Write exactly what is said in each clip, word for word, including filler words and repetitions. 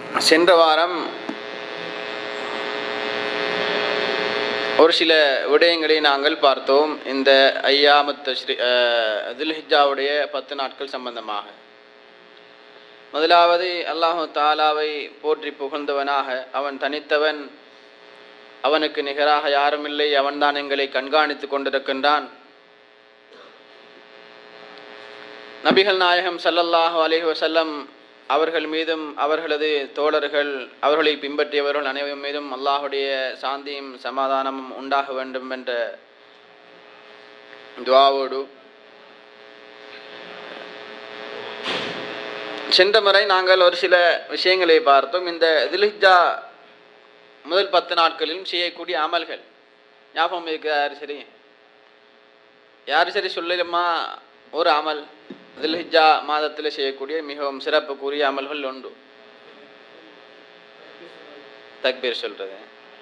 சென்ற வாரம் ஒரு சில விடயங்களை நாங்கள் பார்த்தோம். இந்த ஐயாமத் தஷ்ரீ துல்ஹிஜ்ஜாவுடைய பத்து நாட்கள் சம்பந்தமாக. முதலாவது, அல்லாஹு தாலாவை போற்றி புகழ்ந்தவனாக, அவன் தனித்தவன், அவனுக்கு நிகராக யாருமில்லை, அவன்தான் எங்களை கண்காணித்து கொண்டிருக்கின்றான். நபிகள் நாயகம் ஸல்லல்லாஹு அலைஹி வஸல்லம் அவர்கள் மீதும் அவர்களது தோழர்கள், அவர்களை பின்பற்றியவர்கள் அனைவரும் மீதும் அல்லாஹுடைய சாந்தியும் சமாதானமும் உண்டாக வேண்டும் என்ற துஆவோடு சென்ற முறை நாங்கள் ஒரு சில விஷயங்களை பார்த்தோம். இந்த துல்ஹிஜ்ஜா முதல் பத்து நாட்களிலும் செய்யக்கூடிய அமல்கள் ஞாபகம் இருக்கு? யாரு சரி யாரு சரி சொல்லலுமா? ஒரு அமல் துல்ஹிஜ்ஜா மாதத்தில் செய்யக்கூடிய மிகவும் சிறப்புக்குரிய அமல்கள் உண்டு. தக்பீர் சொல்றது.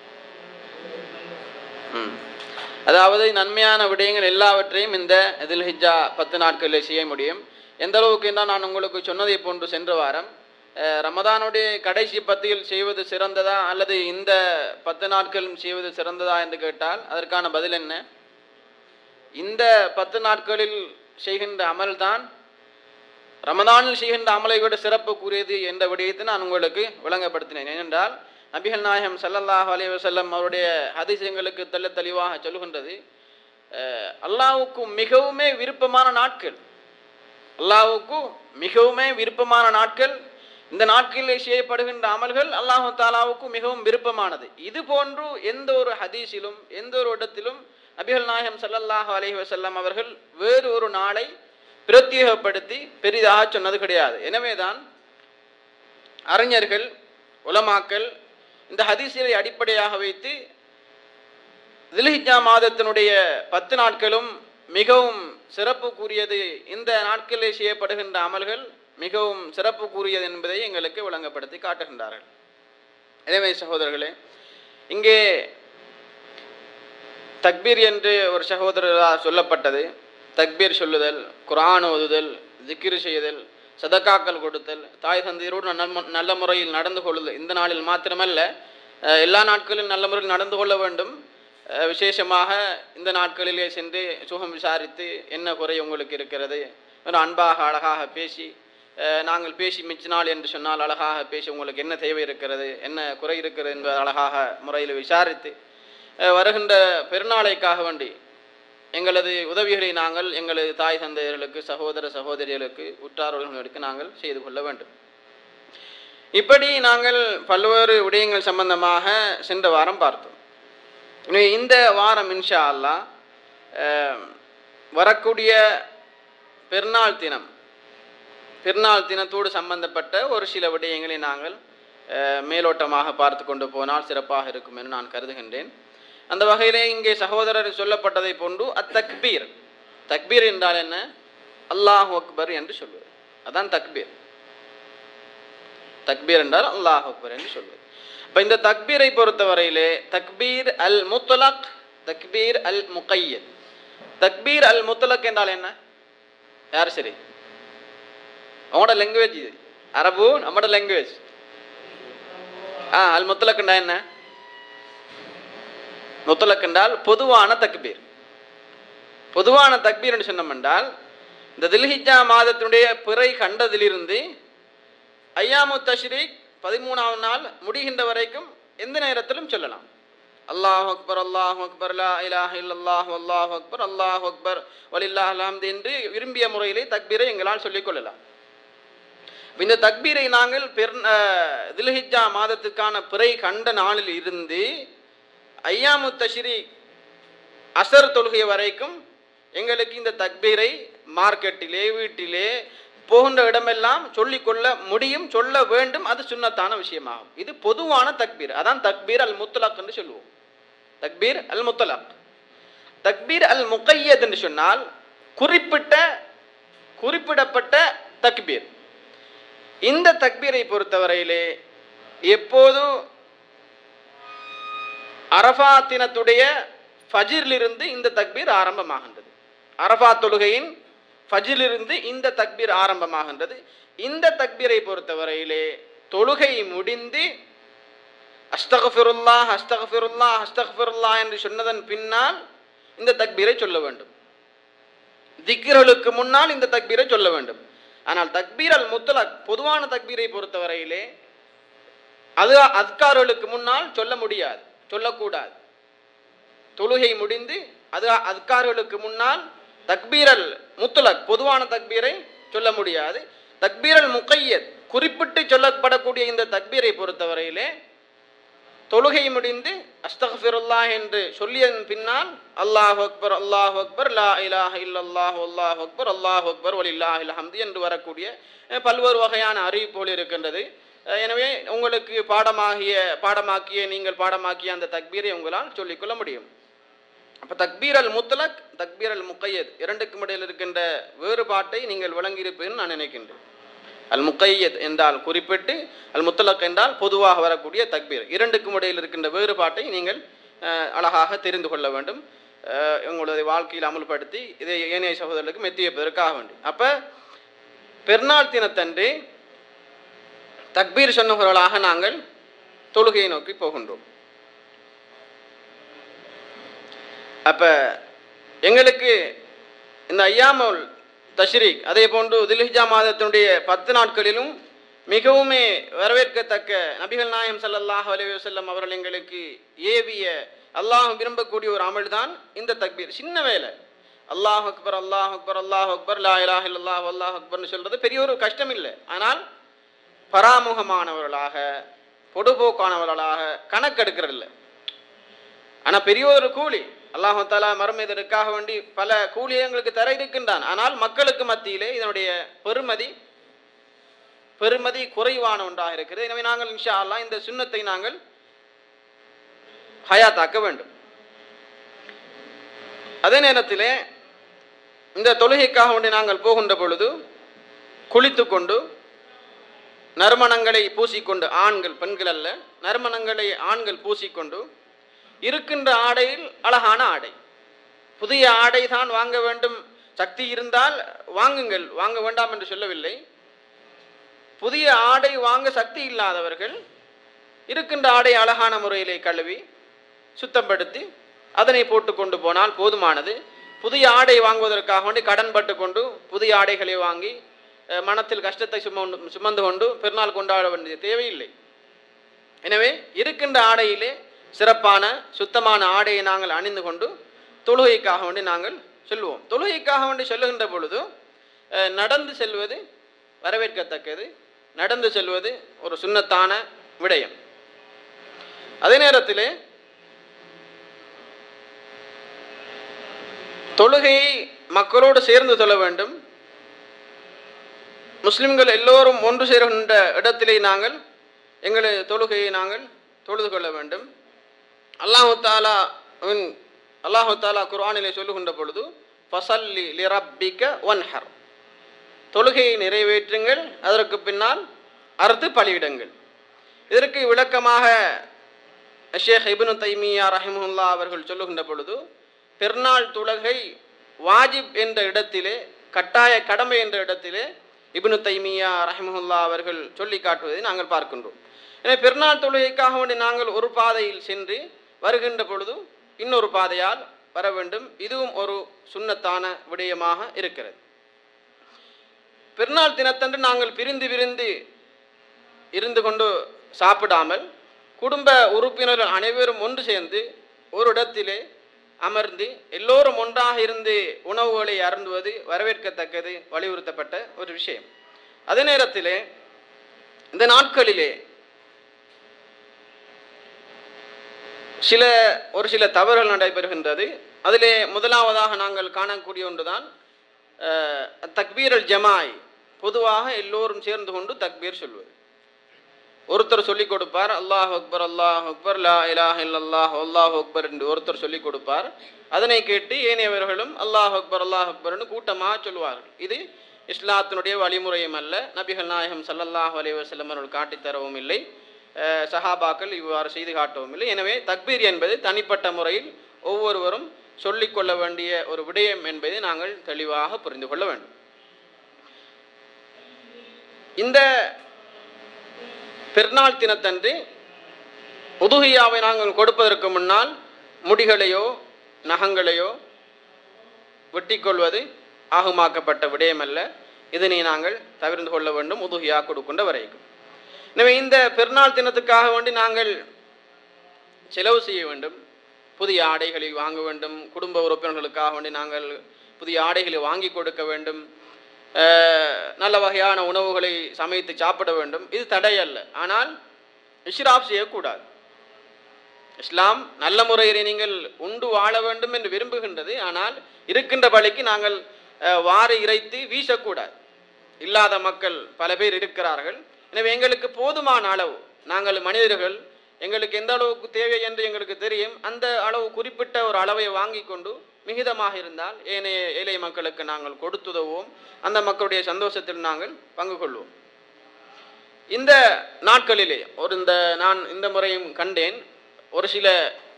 ம் அதாவது நன்மையான விடயங்கள் எல்லாவற்றையும் இந்த துல்ஹிஜ்ஜா பத்து நாட்களில் செய்ய முடியும். எந்த அளவுக்கு என்றால், நான் உங்களுக்கு சொன்னதை போன்று சென்ற வாரம் ரமதானுடைய கடைசி பத்தியில் செய்வது சிறந்ததா அல்லது இந்த பத்து நாட்களும் செய்வது சிறந்ததா என்று கேட்டால் அதற்கான பதில் என்ன? இந்த பத்து நாட்களில் செய்கின்ற அமல் தான் ரமதானில் செய்கின்ற அமலை விட சிறப்புக்குரியது என்ற விடயத்தை நான் உங்களுக்கு விளங்கப்படுத்தினேன். ஏனென்றால் நபிகள் நாயகம் ஸல்லல்லாஹு அலைஹி வஸல்லம் அவருடைய ஹதீஸ் எங்களுக்கு தெள்ள தெளிவாக சொல்லுகின்றது, அல்லாஹ்வுக்கு மிகவுமே விருப்பமான நாட்கள், அல்லாஹ்வுக்கு மிகவுமே விருப்பமான நாட்கள், இந்த நாட்களில் செய்யப்படுகின்ற அமல்கள் அல்லாஹு தாலாவுக்கு மிகவும் விருப்பமானது. இது போன்று எந்த ஒரு ஹதீஸிலும் எந்த ஒரு இடத்திலும் நபிகள் நாயகம் ஸல்லல்லாஹு அலைஹி வஸல்லம் அவர்கள் வேறு ஒரு நாளை பிரத்யேகப்படுத்தி பெரிதாக சொன்னது கிடையாது. எனவேதான் அறிஞர்கள், உலமாக்கள் இந்த ஹதீஸை அடிப்படையாக வைத்து துல்ஹிஜ்ஜா மாதத்தினுடைய பத்து நாட்களும் மிகவும் சிறப்புக்குரியது, இந்த நாட்களில் செய்யப்படுகின்ற அமல்கள் மிகவும் சிறப்புக்குரியது என்பதை எங்களுக்கு விளங்கப்படுத்தி காட்டுகின்றார்கள். எனவே சகோதரர்களே, இங்கே தக்பீர் என்று ஒரு சகோதரரால் சொல்லப்பட்டது. தக்பீர் சொல்லுதல், குர்ஆன் ஓதுதல், திக்ர் செய்தல், சதகாக்கள் கொடுத்தல், தாய் தந்தையரோடு நல்ல முறையில் நடந்து கொள்ளுதல், இந்த நாளில் மாத்திரமல்ல எல்லா நாட்களிலும் நல்ல முறையில் நடந்து கொள்ள வேண்டும். விசேஷமாக இந்த நாட்களிலே சென்று சுகம் விசாரித்து என்ன குறை உங்களுக்கு இருக்கிறது, அன்பாக அழகாக பேசி, நாங்கள் பேசி மிச்ச நாள் என்று சொன்னால் அழகாக பேசி உங்களுக்கு என்ன தேவை இருக்கிறது, என்ன குறை இருக்கிறது என்பதை அழகாக முறையில் விசாரித்து, வருகின்ற பெருநாளைக்காக வேண்டி எங்களது உதவிகளை நாங்கள் எங்களது தாய் தந்தையர்களுக்கு, சகோதர சகோதரிகளுக்கு, உற்றார்களுக்கு நாங்கள் செய்து கொள்ள வேண்டும். இப்படி நாங்கள் பல்வேறு விடயங்கள் சம்பந்தமாக சென்ற வாரம் பார்த்தோம். இந்த வாரம் இன்ஷா அல்லாஹ் வரக்கூடிய பெருநாள் தினம், பெருநாள் தினத்தோடு சம்பந்தப்பட்ட ஒரு சில விடயங்களை நாங்கள் மேலோட்டமாக பார்த்து கொண்டு போனால் சிறப்பாக இருக்கும் என்று நான் கருதுகின்றேன். அந்த வகையிலே இங்கே சகோதரர் சொல்லப்பட்டதை போன்று அத்தக்பீர், தக்பீர் என்றால் என்ன? அல்லாஹு அக்பர் என்று சொல்வது, அதான் தக்பீர். தக்பீர் என்றால் அல்லாஹு அக்பர் என்று சொல்வது. இப்போ இந்த தக்பீரை பொறுத்தவரையிலே தக்பீர் அல் முத்லக், தக்பீர் அல் முகையத். தக்பீர் அல் முத்லக் என்றால் என்ன? யார் சரி? அவங்களோட லாங்குவேஜ் இது, அரபு நம்மளோட லாங்குவேஜ். ஆ அல் முத்லக் என்றால் என்ன? முத்தலக் என்றால் பொதுவான தக்பீர். பொதுவான தக்பீர் என்று சொன்னோம் என்றால், இந்த துல்ஹிஜ்ஜா மாதத்தினுடைய பிறை கண்டதிலிருந்து ஐயாமு தஷ்ரீக் பதிமூணாவது நாள் முடிகின்ற வரைக்கும் எந்த நேரத்திலும் சொல்லலாம். அல்லாஹு அக்பர், அல்லாஹு அக்பர், லா இலாஹ இல்லல்லாஹு, அல்லாஹு அக்பர், அல்லாஹு அக்பர், வலில்லாஹில் ஹம்து என்று விரும்பிய முறையிலே தக்பீரை எங்களால் சொல்லிக் கொள்ளலாம். இந்த தக்பீரை நாங்கள் பெர் துல்ஹிஜ்ஜா மாதத்துக்கான பிறை கண்ட நாளில் இருந்து ஐயாமு தஷ்ரீக் அசர் தொழுகை வரைக்கும் எங்களுக்கு இந்த தக்பீரை மார்க்கெட்டிலே, வீட்டிலே, போகின்ற இடமெல்லாம் சொல்லிக்கொள்ள முடியும், சொல்ல வேண்டும். அது சுன்னத்தான விஷயமாகும். இது பொதுவான தக்பீர், அதான் தக்பீர் அல் முத்லக் என்று சொல்லுவோம். தக்பீர் அல் முத்லக். தக்பீர் அல் முகையத் என்று சொன்னால் குறிப்பிட்ட குறிப்பிடப்பட்ட தக்பீர். இந்த தக்பீரை பொறுத்தவரையிலே எப்போது அரஃபா தினத்துடைய ஃபஜ்ரிலிருந்து இந்த தக்பீர் ஆரம்பமாகின்றது. அரஃபா தொழுகையின் ஃபஜ்ரிலிருந்து இந்த தக்பீர் ஆரம்பமாகின்றது. இந்த தக்பீரை பொறுத்தவரையிலே தொழுகை முடிந்து அஸ்தக்ஃபிருல்லாஹ் அஸ்தக்ஃபிருல்லாஹ் அஸ்தக்ஃபிருல்லாஹ் என்று சொன்னதன் பின்னால் இந்த தக்பீரை சொல்ல வேண்டும். திக்ர்களுக்கு முன்னால் இந்த தக்பீரை சொல்ல வேண்டும். ஆனால் தக்பீர் அல் முத்லக் பொதுவான தக்பீரை பொறுத்தவரையிலே அது அத்கார்களுக்கு முன்னால் சொல்ல முடியாது, சொல்லக்கூடாது. தொழுகை முடிந்து அது அத்கார்களுக்கு முன்னால் தக்பீர் அல் முத்லக் பொதுவான தக்பீரை சொல்ல முடியாது. தக்பீர் அல் முகையத் குறிப்பிட்டு சொல்லப்படக்கூடிய இந்த தக்பீரை பொறுத்தவரையிலே தொழுகை முடிந்து அஸ்தக்ஃபிருல்லாஹ் என்று சொல்லியதன் பின்னால் அல்லாஹு அக்பர் அல்லாஹு அக்பர் லா இலாஹ இல்லல்லாஹு அல்லாஹு அக்பர் அல்லாஹு அக்பர் வலில்லாஹில் ஹம்து என்று வரக்கூடிய பல்வேறு வகையான அறிவிப்புகள் இருக்கின்றது. எனவே உங்களுக்கு பாடமாகிய பாடமாக்கிய நீங்கள் பாடமாக்கிய அந்த தக்பீரை உங்களால் சொல்லிக்கொள்ள முடியும். அப்போ தக்பீர் அல் முத்லக் தக்பீர் அல் முகையத் இரண்டுக்கும் இடையில் இருக்கின்ற வேறுபாட்டை நீங்கள் விளங்கியிருப்பேன்னு நான் நினைக்கின்றேன். அல் முகையத் என்றால் குறிப்பிட்டு, அல் முத்லக் என்றால் பொதுவாக வரக்கூடிய தக்பீர். இரண்டுக்கும் இடையில் இருக்கின்ற வேறுபாட்டை நீங்கள் அழகாக தெரிந்து கொள்ள வேண்டும், உங்களுடைய வாழ்க்கையில் அமுல்படுத்தி இதை ஏனைய சகோதரர்களுக்கு மெத்தி வைப்பதற்காக வேண்டி. அப்போ பெருநாள் தினத்தன்று தக்பீர் சொன்னவர்களாக நாங்கள் தொழுகையை நோக்கி போகின்றோம். அப்போ எங்களுக்கு இந்த ஐயாமுல் தஷ்ரீக் அதே போன்று துல்ஹிஜ்ஜா மாதத்தினுடைய பத்து நாட்களிலும் மிகவுமே வரவேற்கத்தக்க நபிகள் நாயகம் ஸல்லல்லாஹு அலைஹி வஸல்லம் அவர்கள் எங்களுக்கு ஏவிய அல்லாஹ் விரும்பக்கூடிய ஒரு அமல் தான் இந்த தக்பீர். சின்ன வேலை, அல்லாஹ் அக்பர் அல்லாஹ் அக்பர் அல்லாஹ் அக்பர் லா இலாஹ இல்லல்லாஹ் அல்லாஹ் அக்பர்னு சொல்றது பெரிய ஒரு கஷ்டம் இல்லை. ஆனால் பராமுகமானவர்களாக பொடுபோக்கானவர்களாக கணக்கெடுக்கிறதில்ல. ஆனால் பெரிய ஒரு கூலி அல்லாஹு தஆலா மறுமைதற்காக வேண்டி பல கூலியை எங்களுக்கு தர இருக்கின்றான். ஆனால் மக்களுக்கு மத்தியிலே இதனுடைய பெருமதி பெருமதி குறைவான ஒன்றாக இருக்கிறது. எனவே நாங்கள் இன்ஷா அல்லாஹ் இந்த சுன்னத்தை நாங்கள் ஹயாத்தாக்க வேண்டும். அதே நேரத்திலே இந்த தொழுகைக்காக வேண்டி நாங்கள் போகின்ற பொழுது குளித்து கொண்டு நறுமணங்களை பூசிக்கொண்டு, ஆண்கள் பெண்கள் அல்ல, நறுமணங்களை ஆண்கள் பூசிக்கொண்டு இருக்கின்ற ஆடையில் அழகான ஆடை, புதிய ஆடை தான் வாங்க வேண்டும், சக்தி இருந்தால் வாங்குங்கள், வாங்க வேண்டாம் என்று சொல்லவில்லை. புதிய ஆடை வாங்க சக்தி இல்லாதவர்கள் இருக்கின்ற ஆடை அழகான முறையிலே கழுவி சுத்தப்படுத்தி அதனை போட்டு கொண்டு போனால் போதுமானது. புதிய ஆடை வாங்குவதற்காக வேண்டி கடன் பட்டு கொண்டு புதிய ஆடைகளை வாங்கி மனத்தில் கஷ்டத்தை சுமந்து சுமந்து கொண்டு பெருநாள் கொண்டாட வேண்டிய தேவையில்லை. எனவே இருக்கின்ற ஆடையிலே சிறப்பான சுத்தமான ஆடையை நாங்கள் அணிந்து கொண்டு தொழுகைக்காக வேண்டி நாங்கள் செல்வோம். தொழுகைக்காக வேண்டி செல்லுகின்ற பொழுது நடந்து செல்வது வரவேற்கத்தக்கது, நடந்து செல்வது ஒரு சுன்னத்தான விடயம். அதே நேரத்திலே தொழுகையை மக்களோடு சேர்ந்து தொழ வேண்டும். முஸ்லிம்கள் எல்லோரும் ஒன்று சேர்கின்ற இடத்திலே நாங்கள் எங்களை தொழுகையை நாங்கள் தொழுது கொள்ள வேண்டும். அல்லாஹு தஆலா அல்லாஹு தஆலா குர்ஆனிலே சொல்லுகின்ற பொழுது ஃபஸல்லி லிரப்பிக வன்ஹர், தொழுகையை நிறைவேற்றுங்கள், அதற்கு பின்னால் அறுத்து பலியிடுங்கள். இதற்கு விளக்கமாக ஷேக் இப்னு தைமியா ரஹிமஹுல்லாஹ் அவர்கள் சொல்லுகின்ற பொழுது பெருநாள் தொழுகை வாஜிப் என்ற இடத்திலே, கட்டாய கடமை என்ற இடத்திலே இப்னு தைமியா ரஹிமஹுல்லாஹ் அவர்கள் சொல்லி காட்டுவதை நாங்கள் பார்க்கின்றோம். எனவே பெருநாள் தொழுகைக்காக வேண்டி நாங்கள் ஒரு பாதையில் சென்று வருகின்ற பொழுது இன்னொரு பாதையால் வர வேண்டும். இதுவும் ஒரு சுன்னத்தான விடயமாக இருக்கிறது. பெருநாள் தினத்தன்று நாங்கள் பிரிந்து பிரிந்து இருந்து கொண்டு சாப்பிடாமல் குடும்ப உறுப்பினர்கள் அனைவரும் ஒன்று சேர்ந்து ஒரு இடத்திலே அமர்ந்து எல்லோரும் ஒன்றாக இருந்து உணவுகளை அருந்துவது வரவேற்கத்தக்கது, வலியுறுத்தப்பட்ட ஒரு விஷயம். அதே நேரத்திலே இந்த நாட்களிலே சில ஒரு சில தவறுகள் நடைபெறுகின்றது. அதிலே முதலாவதாக நாங்கள் காணக்கூடிய ஒன்றுதான் தக்பீர் அல் ஜமாய், பொதுவாக எல்லோரும் சேர்ந்து கொண்டு தக்பீர் சொல்வது. ஒருத்தர் சொல்லிக் கொடுப்பார் அல்லாஹ் அக்பர் அல்லாஹ் அக்பர் லா இலாஹ இல்லல்லாஹ் அல்லாஹ் அக்பர் என்று ஒருத்தர் சொல்லிக் கொடுப்பார். அதனை கேட்டு ஏனையவர்களும் அல்லாஹ் அக்பர் அல்லாஹ் அக்பர்னு கூட்டமாக சொல்வார்கள். இது இஸ்லாத்தினுடைய வழிமுறையும் அல்ல, நபிகள் நாயகம் ஸல்லல்லாஹு அலைஹி வஸல்லம் அவர்கள் காட்டித்தரவும் இல்லை, சஹாபாக்கள் இவ்வாறு செய்து காட்டவும் இல்லை. எனவே தக்பீர் என்பது தனிப்பட்ட முறையில் ஒவ்வொருவரும் சொல்லிக்கொள்ள வேண்டிய ஒரு விடயம் என்பதை நாங்கள் தெளிவாக புரிந்து கொள்ள வேண்டும். இந்த பெருநாள் தினத்தன்று உதுஹியாவை நாங்கள் கொடுப்பதற்கு முன்னால் முடிகளையோ நகங்களையோ வெட்டிக்கொள்வது ஆகுமாக்கப்பட்ட விடயமல்ல. இதனை நாங்கள் தவிர்த்து கொள்ள வேண்டும் உதுஹியா கொடுக்கின்ற வரைக்கும். எனவே இந்த பெருநாள் தினத்துக்காக வேண்டி நாங்கள் செலவு செய்ய வேண்டும். புதிய ஆடைகளை வாங்க வேண்டும். குடும்ப உறுப்பினர்களுக்காக வேண்டி நாங்கள் புதிய ஆடைகளை வாங்கி கொடுக்க வேண்டும். நல்ல வகையான உணவுகளை சமைத்து சாப்பிட வேண்டும். இது தடை அல்ல. ஆனால் இஸ்ராஃப் செய்யக்கூடாது. இஸ்லாம் நல்ல முறையில் நீங்கள் உண்டு வாழ வேண்டும் என்று விரும்புகின்றது. ஆனால் இருக்கின்ற பலிக்கு நாங்கள் வாரி இறைத்து வீசக்கூடாது. இல்லாத மக்கள் பல பேர் இருக்கிறார்கள். எனவே எங்களுக்கு போதுமான அளவு, நாங்கள் மனிதர்கள், எங்களுக்கு எந்த அளவுக்கு தேவை என்று எங்களுக்கு தெரியும். அந்த அளவு குறிப்பிட்ட ஒரு அளவை வாங்கி கொண்டு மிகுதமாக இருந்தால் ஏனைய ஏழை மக்களுக்கு நாங்கள் கொடுத்துதவோம். அந்த மக்களுடைய சந்தோஷத்தில் நாங்கள் பங்கு கொள்வோம். இந்த நாட்களிலே ஒரு இந்த நான் இந்த முறையும் கண்டேன். ஒரு சில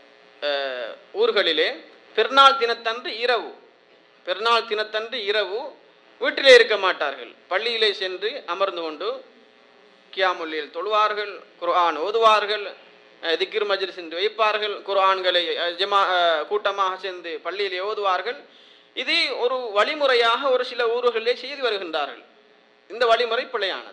ஊர்களிலே பெருநாள் தினத்தன்று இரவு பெருநாள் தினத்தன்று இரவு வீட்டிலே இருக்க மாட்டார்கள். பள்ளியிலே சென்று அமர்ந்து கொண்டு கியாமுல்லில் தொழுவார்கள், குர்ஆன் ஓதுவார்கள், திக்ர் மஜ்லிஸ் என்று வைப்பார்கள், குர்ஆன்களை ஜமா கூட்டமாக சேர்ந்து பள்ளியிலே ஓதுவார்கள். இது ஒரு வழிமுறையாக ஒரு சில ஊர்களிலே செய்து வருகின்றார்கள். இந்த வழிமுறை பிழையானது.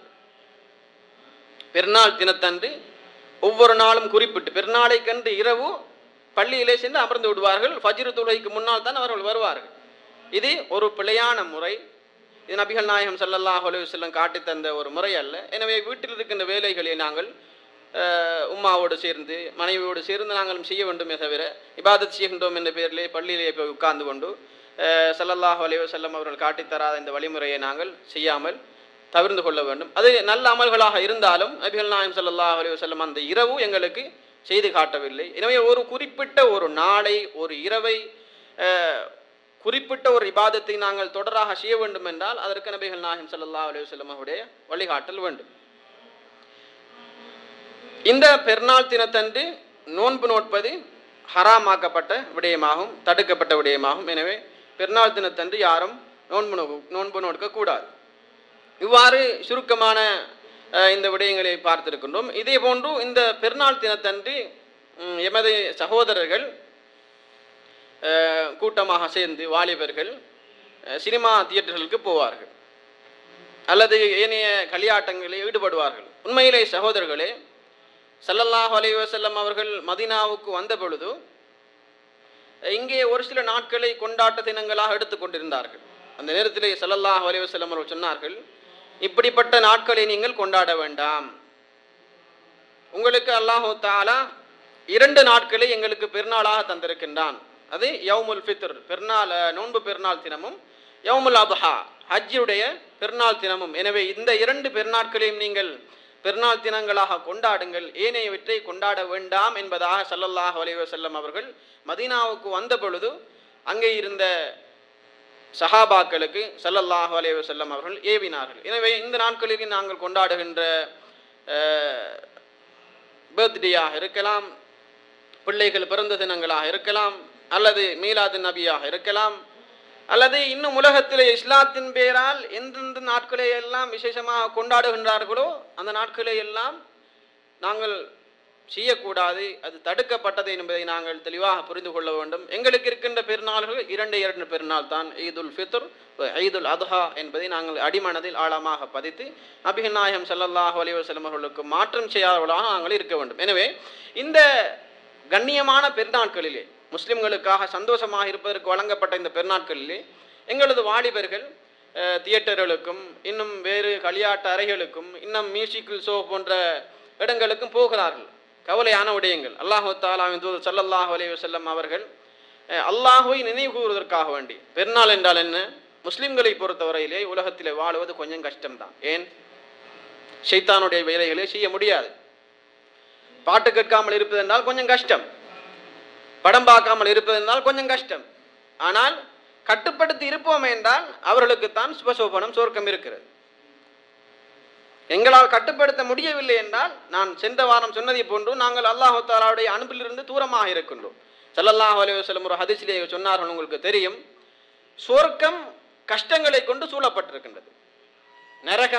பெருநாள் தினத்தன்று ஒவ்வொரு நாளும் குறிப்பிட்டு பெருநாளை கண்டு இரவு பள்ளியிலே சென்று அமர்ந்து விடுவார்கள். ஃபஜ்ர் தொழுகைக்கு முன்னால் தான் அவர்கள் வருவார்கள். இது ஒரு பிழையான முறை. இது நபிகள் நாயகம் ஸல்லல்லாஹு அலைஹி வஸல்லம் காட்டி தந்த ஒரு முறை அல்ல. எனவே வீட்டில் இருக்கின்ற வேலைகளை நாங்கள் உம்மாவோடு சேர்ந்து மனைவியோடு சேர்ந்து நாங்களும் செய்ய வேண்டுமே தவிர இபாதத் செய்கின்றோம் என்ற பெயரிலே பள்ளியிலே போய் உட்கார்ந்து கொண்டு ஸல்லல்லாஹு அலைஹி வஸல்லம் அவர்கள் காட்டித்தராத இந்த வழிமுறையை நாங்கள் செய்யாமல் தவிர்த்து கொள்ள வேண்டும். அது நல்ல அமல்களாக இருந்தாலும் நபிகள் நாயகம் ஸல்லல்லாஹு அலைஹி வஸல்லம் அந்த இரவு எங்களுக்கு செய்து காட்டவில்லை. எனவே ஒரு குறிப்பிட்ட ஒரு நாளை, ஒரு இரவை, குறிப்பிட்ட ஒரு இபாதத்தை நாங்கள் தொடராக செய்ய வேண்டும் என்றால் அதற்கு நபிகள் நாயகம் ஸல்லல்லாஹு அலைஹி வஸல்லம் அவருடைய வழிகாட்டல் வேண்டும். இந்த பெருநாள் தினத்தன்று நோன்பு நோட்பது ஹராமாக்கப்பட்ட விடயமாகும், தடுக்கப்பட்ட விடயமாகும். எனவே பெருநாள் தினத்தன்று யாரும் நோன்பு நோ நோன்பு நோக்கக்கூடாது. இவ்வாறு சுருக்கமான இந்த விடயங்களை பார்த்திருக்கின்றோம். இதே போன்று இந்த பெருநாள் தினத்தன்று எமது சகோதரர்கள் கூட்டமாக சேர்ந்து வாலிபர்கள் சினிமா தியேட்டர்களுக்கு போவார்கள் அல்லது ஏனைய களியாட்டங்களில் ஈடுபடுவார்கள். உண்மையிலே சகோதரர்களே, ஸல்லல்லாஹு அலைஹி வஸல்லம் அவர்கள் மதீனாவுக்கு வந்த பொழுது இங்கே ஒரு சில நாட்களை கொண்டாட்ட தினங்களாக எடுத்துக்கொண்டிருந்தார்கள். அந்த நேரத்திலே ஸல்லல்லாஹு அலைஹி வஸல்லம் அவர்கள் சொன்னார்கள், இப்படிப்பட்ட நாட்களை நீங்கள் கொண்டாட வேண்டாம். உங்களுக்கு அல்லாஹு தஆலா இரண்டு நாட்களை எங்களுக்கு பெருநாளாக தந்திருக்கின்றான். அது யௌமுல் ஃபித்ர் பெருநாள், நோன்பு பெருநாள் தினமும், யௌமுல் அத்ஹா ஹஜ்ஜுடைய பெருநாள் தினமும். எனவே இந்த இரண்டு பெருநாட்களையும் நீங்கள் பெருநாள் தினங்களாக கொண்டாடுங்கள், ஏனையவற்றை கொண்டாட வேண்டாம் என்பதாக ஸல்லல்லாஹு அலைஹி வஸல்லம் அவர்கள் மதீனாவுக்கு வந்த பொழுது அங்கே இருந்த சஹாபாக்களுக்கு ஸல்லல்லாஹு அலைஹி வஸல்லம் அவர்கள் ஏவினார்கள். எனவே இந்த நாட்களில் நாங்கள் கொண்டாடுகின்ற பர்த்டேயாக இருக்கலாம், பிள்ளைகள் பிறந்த தினங்களாக இருக்கலாம், அல்லது மீலாது நபியாக இருக்கலாம், அல்லது இன்னும் உலகத்திலே இஸ்லாத்தின் பெயரால் எந்தெந்த நாட்களை எல்லாம் விசேஷமாக கொண்டாடுகின்றார்களோ அந்த நாட்களை எல்லாம் நாங்கள் செய்யக்கூடாது. அது தடுக்கப்பட்டது என்பதை நாங்கள் தெளிவாக புரிந்து கொள்ள வேண்டும். எங்களுக்கு இருக்கின்ற பெருநாள்கள் இரண்டு இரண்டு பெருநாள் தான், ஈதுல் ஃபித்ர், ஈதுல் அத்ஹா என்பதை நாங்கள் அடிமனதில் ஆழமாக பதித்து நபிகள் நாயகம் ஸல்லல்லாஹு அலைஹி வஸல்லம் அவர்களுக்கு மாற்றம் செய்யாதவர்களாக நாங்கள் இருக்க வேண்டும். எனவே இந்த கண்ணியமான பெருநாட்களிலே, முஸ்லிம்களுக்காக சந்தோஷமாக இருப்பதற்கு வழங்கப்பட்ட இந்த பெருநாட்களிலே எங்களது வாலிபர்கள் தியேட்டர்களுக்கும் இன்னும் வேறு களியாட்ட அறைகளுக்கும் இன்னும் மியூசிக்கல் ஷோ போன்ற இடங்களுக்கும் போகிறார்கள். கவலையான விடயங்கள். அல்லாஹு தஆலாவின் தூதர் ஸல்லல்லாஹு அலைஹி வஸல்லம் அவர்கள் அல்லாஹுவை நினைவு கூறுவதற்காக வேண்டி, பெருநாள் என்றால் என்ன, முஸ்லிம்களை பொறுத்தவரையிலே உலகத்திலே வாழுவது கொஞ்சம் கஷ்டம்தான். ஏன்? ஷைத்தானுடைய வேலைகளை செய்ய முடியாது. பாட்டு கேட்காமல் இருப்பது என்றால் கொஞ்சம் கஷ்டம், படம் பார்க்காமல் இருப்பது என்றால் கொஞ்சம் கஷ்டம். ஆனால் கட்டுப்படுத்தி இருப்போம் என்றால் அவர்களுக்குத்தான் சுபசோபனம் சொர்க்கம் இருக்கிறது. எங்களால் கட்டுப்படுத்த முடியவில்லை என்றால், நான் சென்ற வாரம் சொன்னதை போன்று நாங்கள் அல்லாஹு தஆலாவுடைய அன்பிலிருந்து தூரமாக இருக்கின்றோம். ஸல்லல்லாஹு அலைஹி வஸல்லம் ஒரு ஹதீஸிலே சொன்னார்கள், உங்களுக்கு தெரியும், சொர்க்கம் கஷ்டங்களை கொண்டு சூழப்பட்டிருக்கின்றது, நரகம்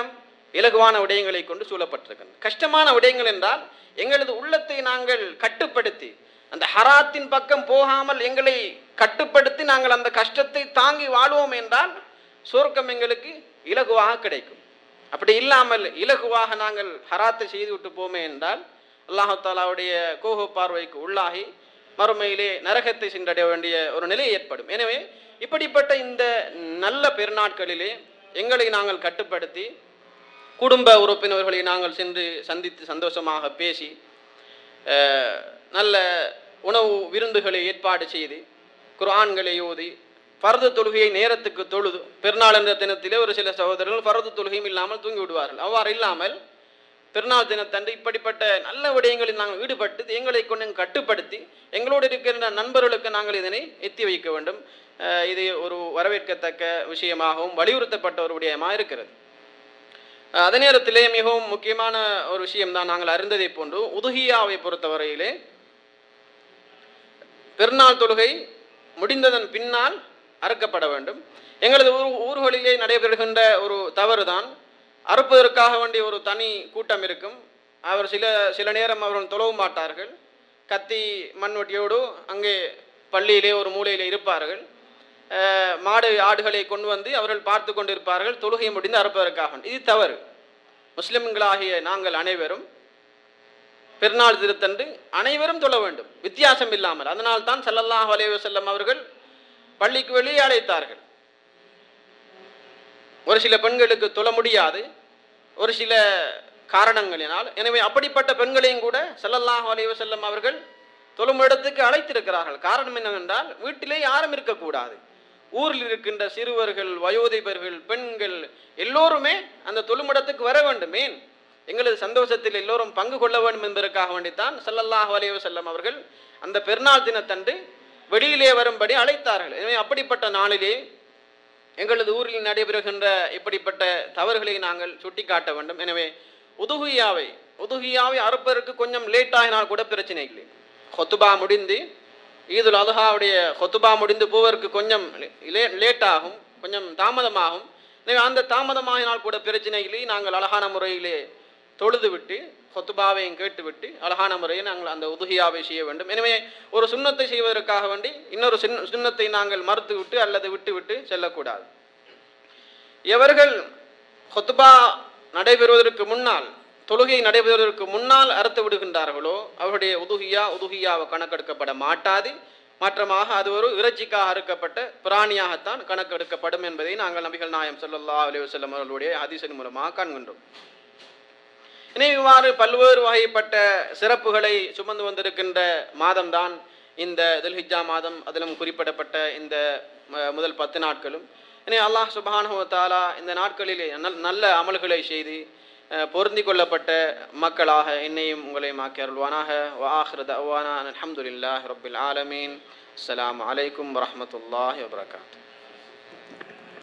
இலகுவான விடயங்களை கொண்டு சூழப்பட்டிருக்கின்றன. கஷ்டமான விடயங்கள் என்றால் எங்களது உள்ளத்தை நாங்கள் கட்டுப்படுத்தி அந்த ஹராத்தின் பக்கம் போகாமல் எங்களை கட்டுப்படுத்தி நாங்கள் அந்த கஷ்டத்தை தாங்கி வாழ்வோம் என்றால் சொர்க்கம் எங்களுக்கு இலகுவாக கிடைக்கும். அப்படி இல்லாமல் இலகுவாக நாங்கள் ஹராத்தை செய்து விட்டு போமே என்றால் அல்லாஹ் தஆலாவுடைய கோப பார்வைக்கு உள்ளாகி மறுமையிலே நரகத்தை சென்றடைய வேண்டிய ஒரு நிலை ஏற்படும். எனவே இப்படிப்பட்ட இந்த நல்ல பெருநாட்களிலே எங்களை நாங்கள் கட்டுப்படுத்தி குடும்ப உறுப்பினர்களை நாங்கள் சென்று சந்தித்து சந்தோஷமாக பேசி நல்ல உணவு விருந்துகளை ஏற்பாடு செய்து குர்ஆன்களை ஓதி ஃபர்து தொழுகையை நேரத்துக்கு தொழுது, பெருநாள் என்ற தினத்திலே ஒரு சில சகோதரர்கள் ஃபர்து தொழுகையும் இல்லாமல் தூங்கி விடுவார்கள். அவ்வாறு இல்லாமல் பெருநாள் தினத்தன்று இப்படிப்பட்ட நல்ல விடயங்களில் நாங்கள் ஈடுபட்டு எங்களை கொண்டு கட்டுப்படுத்தி எங்களோடு இருக்கின்ற நண்பர்களுக்கு நாங்கள் இதனை எத்தி வைக்க வேண்டும். இது ஒரு வரவேற்கத்தக்க விஷயமாகவும் வலியுறுத்தப்பட்ட ஒரு விடயமாக இருக்கிறது. அதே நேரத்திலே மிகவும் முக்கியமான ஒரு விஷயம்தான் நாங்கள் அறிந்ததை போன்று உதுஹியாவை பொறுத்தவரையிலே பெருநாள் தொழுகை முடிந்ததன் பின்னால் அறுக்கப்பட வேண்டும். எங்களது ஊர் ஊர்களிலே நடைபெறுகின்ற ஒரு தவறு தான் அறுப்பதற்காக வேண்டிய ஒரு தனி கூட்டம் இருக்கும். அவர் சில சில நேரம் அவர்கள் தொழவும் மாட்டார்கள். கத்தி மண்வெட்டியோடு அங்கே பள்ளியிலே ஒரு மூலையிலே இருப்பார்கள். மாடு ஆடுகளை கொண்டு வந்து அவர்கள் பார்த்து கொண்டு இருப்பார்கள் தொழுகை முடிந்து அறுப்பதற்காக. இது தவறு. முஸ்லிம்களாகிய நாங்கள் அனைவரும் பெருநாள் திருத்தன்று அனைவரும் தொழ வேண்டும், வித்தியாசம் இல்லாமல். அதனால் தான் ஸல்லல்லாஹு அலைஹி வஸல்லம் அவர்கள் பள்ளிக்கு வெளியே அழைத்தார்கள். ஒரு சில பெண்களுக்கு தொழ முடியாது ஒரு சில காரணங்களினால். எனவே அப்படிப்பட்ட பெண்களையும் கூட ஸல்லல்லாஹு அலைஹி வஸல்லம் அவர்கள் தொழும் இடத்துக்கு அழைத்திருக்கிறார்கள். காரணம் என்னவென்றால் வீட்டிலே யாரும் இருக்கக்கூடாது. ஊரில் இருக்கின்ற சிறுவர்கள், வயோதிபர்கள், பெண்கள் எல்லோருமே அந்த தொழுமிடத்துக்கு வர வேண்டும். ஏன்? எங்களது சந்தோஷத்தில் எல்லோரும் பங்கு கொள்ள வேண்டும் என்பதற்காக வேண்டித்தான் ஸல்லல்லாஹு அலைஹி வஸல்லம் அவர்கள் அந்த பெருநாள் தினத்தன்று வெளியிலே வரும்படி அழைத்தார்கள். எனவே அப்படிப்பட்ட நாளிலே எங்களது ஊரில் நடைபெறுகின்ற இப்படிப்பட்ட தவறுகளை நாங்கள் சுட்டி காட்ட வேண்டும். எனவே உதுஹியாவை உதுஹியாவை அறுப்பதற்கு கொஞ்சம் லேட் ஆகினால் கூட பிரச்சனை இல்லை. ஹொத்துபா முடிந்து ஈதுல் அல்ஹாவுடைய ஹொத்துபா முடிந்து போவதற்கு கொஞ்சம் லேட் ஆகும், கொஞ்சம் தாமதமாகும். எனவே அந்த தாமதமாகினால் கூட பிரச்சனை இல்லை. நாங்கள் அழகான முறையிலே தொழுது விட்டு ஹொத்துபாவையும் கேட்டுவிட்டு அழகான முறையை நாங்கள் அந்த உதுஹியாவை செய்ய வேண்டும். எனவே ஒரு சுன்னத்தை செய்வதற்காக வேண்டி இன்னொரு சுன்னத்தை நாங்கள் மறுத்து விட்டு அல்லது விட்டு விட்டு செல்லக்கூடாது. எவர்கள் ஹொத்துபா நடைபெறுவதற்கு முன்னால் தொழுகை நடைபெறுவதற்கு முன்னால் அறுத்து விடுகின்றார்களோ அவருடைய உதுஹியா உதுஹியாவை கணக்கெடுக்கப்பட மாட்டாது. மாற்றமாக அது ஒரு இறைச்சிக்காக அறுக்கப்பட்ட பிராணியாகத்தான் கணக்கெடுக்கப்படும் என்பதை நாங்கள் நபிகள் நாயகம் ஸல்லல்லாஹு அலைஹி வஸல்லம் அவர்களுடைய ஹதீஸின் மூலமாக காண்கின்றோம். எனவே இவ்வாறு பல்வேறு வகைப்பட்ட சிறப்புகளை சுமந்து வந்திருக்கின்ற மாதம்தான் இந்த துல்ஹிஜ்ஜா மாதம். அதிலும் குறிப்பிடப்பட்ட இந்த முதல் பத்து நாட்களும். எனவே அல்லாஹ் சுப்ஹானஹு வ தஆலா இந்த நாட்களிலே நல்ல அமல்களை செய்து பொருந்தி கொள்ளப்பட்ட மக்களாக என்னையும் உங்களையும் ஆக்கி அருள்வானாக. வ ஆகிரு தஅவானா அல்ஹம்துலில்லாஹி ரப்பில் ஆலமீன். அஸ்ஸலாமு அலைக்கும் வரஹ்மத்துல்லாஹி வபரகாத்துஹு.